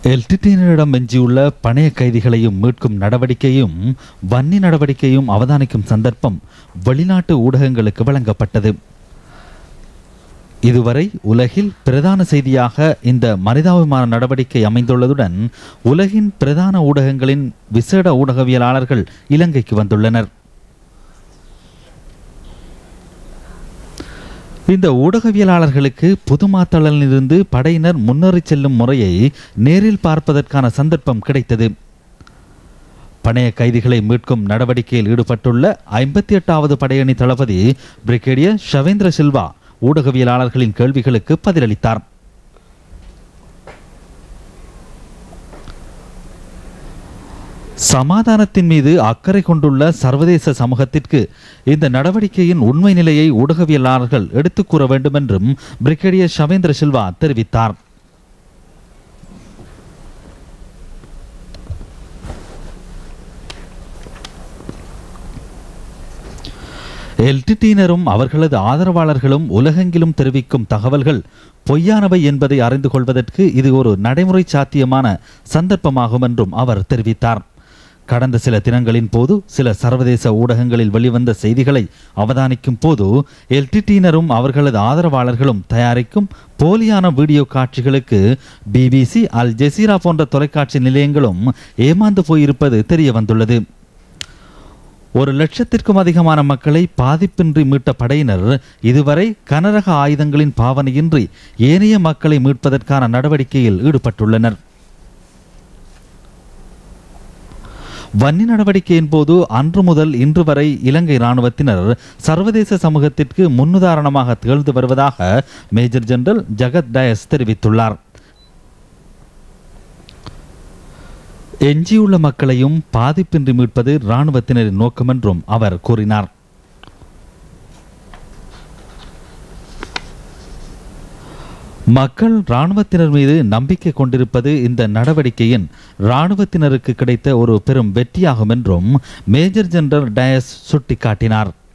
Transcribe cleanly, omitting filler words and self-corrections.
எல்டிடியினரிடம் எஞ்சியுள்ள பணைய கைதிகளையும் மீட்கும் நடவடிக்கையும் வன்னி நடவடிக்கையும் அவதானிக்கும் சந்தர்ப்பம் வெளிநாட்டு ஊடகங்களுக்கு வழங்கப்பட்டது. இதுவரை உலகில் பிரதான செய்தியாக இந்த மனிதாபிமான நடவடிக்கை அமைந்துள்ளதுடன் உலகின் பிரதான ஊடகங்களின் விசேட ஊடகவியலாளர்கள் இலங்கைக்கு வந்துள்ளனர். இந்த ஊடகவியலாளர்களுக்கு புதுமாத்தளனிலிருந்து படையினர் முன்னேறி செல்லும் முறையை நேரில் பார்ப்பதற்கான சந்தர்ப்பம் கிடைத்தது. பணைய கைதிகளை மீட்கும் நடவடிக்கையில் ஈடுபட்டுள்ள 58வது படையணி தளபதி பிரிகேடியர் ஷவேந்திர சில்வா ஊடகவியலாளர்களின் கேள்விகளுக்கு பதிலளித்தார். சமாதானத்தின் மீது அக்கறை கொண்டுள்ள சர்வதேச சமூகத்திற்கு இந்த நடவடிக்கையின் உண்மை நிலையை ஊடகவியலாளர்கள் எடுத்துக் கூற வேண்டும் என்றும் பிரிகேடியர் ஷவேந்திர சில்வா தெரிவித்தார். எல்டிடியினரும் அவர்களது ஆதரவாளர்களும் உலகெங்கிலும் தெரிவிக்கும் தகவல்கள் பொய்யானவை என்பதை அறிந்து கொள்வதற்கு இது ஒரு நடைமுறை சாத்தியமான சந்தர்ப்பமாகும் என்றும் அவர் தெரிவித்தார். கடந்த சில தினங்களின் போது சில சர்வதேச ஊடகங்களில் வெளிவந்த செய்திகளை அவதானிக்கும் போது எல்டிடியினரும் அவர்களது ஆதரவாளர்களும் தயாரிக்கும் போலியான வீடியோ காட்சிகளுக்கு பிபிசி, அல் ஜெசீரா போன்ற தொலைக்காட்சி நிலையங்களும் ஏமாந்து போயிருப்பது தெரிய வந்துள்ளது. 1,00,000க்கும் அதிகமான மக்களை பாதிப்பின்றி மீட்ட படையினர் இதுவரை கனரக ஆயுதங்களின் பாவனையின்றி ஏனைய மக்களை மீட்பதற்கான நடவடிக்கையில் ஈடுபட்டுள்ளனர். வன்னி நடவடிக்கையின் போது அன்று முதல் இன்று வரை இலங்கை இராணுவத்தினர் சர்வதேச சமூகத்திற்கு முன்னுதாரணமாக திகழ்ந்து வருவதாக மேஜர் ஜெனரல் ஜகத் டயஸ் தெரிவித்துள்ளார். எஞ்சியுள்ள மக்களையும் பாதிப்பின்றி மீட்பது இராணுவத்தினரின் நோக்கம் என்றும் அவர் கூறினார். மக்கள் இராணுவத்தினர் மீது நம்பிக்கை கொண்டிருப்பது இந்த நடவடிக்கையின் இராணுவத்தினருக்கு கிடைத்த ஒரு பெரும் வெற்றியாகும் என்றும் மேஜர் ஜெனரல் டயஸ் சுட்டிக்காட்டினார்.